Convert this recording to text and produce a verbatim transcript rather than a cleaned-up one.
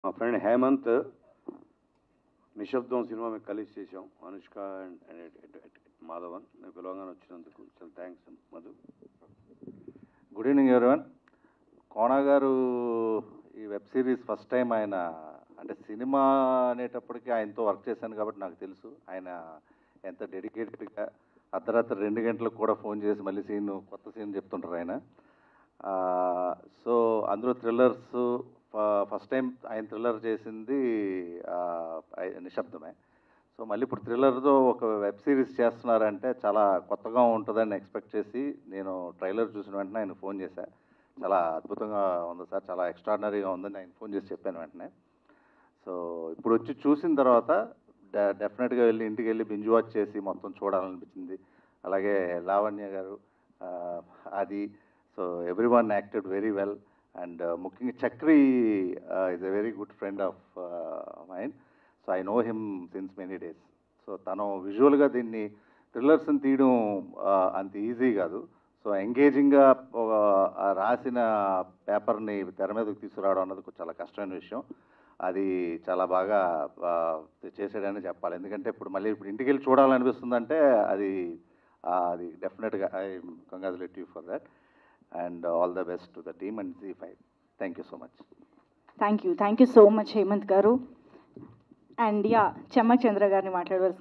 మా ఫ్రెండ్ హేమంత్ నిశ్శబ్దం సినిమా మేము కలిసి చేసాం. అనుష్క అండ్ మాధవన్ మేము పిలవగానే వచ్చినందుకు చాలా thanks Madhu. Good evening everyone. Kona garu ఈ వెబ్ సిరీస్ ఫస్ట్ టైం ఆయన అంటే సినిమా అనేటప్పటికీ ఆయనతో వర్క్ చేశాను కాబట్టి నాకు తెలుసు ఆయన ఎంత డెడికేటెడ్గా అర్ధరాత్రి రెండు గంటలకు కూడా ఫోన్ చేసి మళ్ళీ సీన్ కొత్త సీన్ చెప్తుంటారు ఆయన. సో అందులో థ్రిల్లర్స్ ఫస్ట్ టైం ఆయన థ్రిల్లర్ చేసింది నిశ్శబ్దమే. సో మళ్ళీ ఇప్పుడు థ్రిల్లర్తో ఒక వెబ్ సిరీస్ చేస్తున్నారంటే చాలా కొత్తగా ఉంటుందని ఎక్స్పెక్ట్ చేసి నేను ట్రైలర్ చూసిన వెంటనే ఆయన ఫోన్ చేశాను. చాలా అద్భుతంగా ఉంది సార్, చాలా ఎక్స్ట్రాడినరీగా ఉందని ఆయన ఫోన్ చేసి చెప్పాను వెంటనే. సో ఇప్పుడు వచ్చి చూసిన తర్వాత డె డెఫినెట్గా వెళ్ళి ఇంటికి వెళ్ళి బింజ్ వాచ్ చేసి మొత్తం చూడాలనిపించింది. అలాగే Lavanya garu, Aadi, so every one acted very well. And ముఖ్యంగా Chakri is a very good friend of mind. So I know him since many days. So తను విజువల్గా దీన్ని థ్రిల్లర్స్ని తీయడం అంత ఈజీ కాదు. సో ఎంగేజింగ్గా రాసిన పేపర్ని తెర మీదకి తీసుకురావడం అన్నది చాలా కష్టమైన విషయం. అది చాలా బాగా చేసాడని చెప్పాలి. ఎందుకంటే ఇప్పుడు మళ్ళీ ఇప్పుడు ఇంటికి వెళ్ళి చూడాలనిపిస్తుందంటే అది అది డెఫినెట్గా I congratulate you for that and all the best to the team and Zee five. Thank you so much. Thank you thank you so much Hemanth garu. And yeah చెమ్మక్ చంద్ర గారిని మాట్లాడవలసింది.